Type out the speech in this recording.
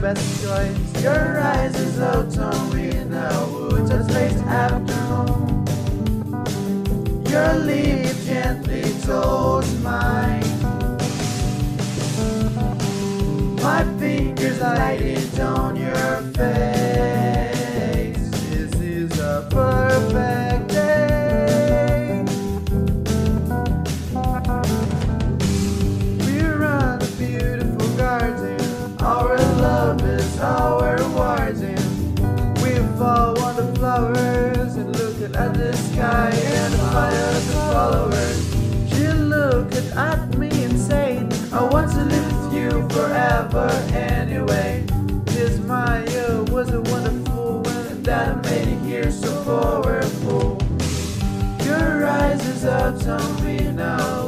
best choice. Your eyes is out on me now, woods as late afternoon. Your lips gently towards mine. My fingers lighted on your face. This is a perfect day. We're on a beautiful garden. Our love is our warden. We fall on the flowers and look at the sky and admire the followers. She looked at me and said, I want to live with you forever anyway. This Maya was a wonderful one that made it here so powerful. Your eyes is up on me now.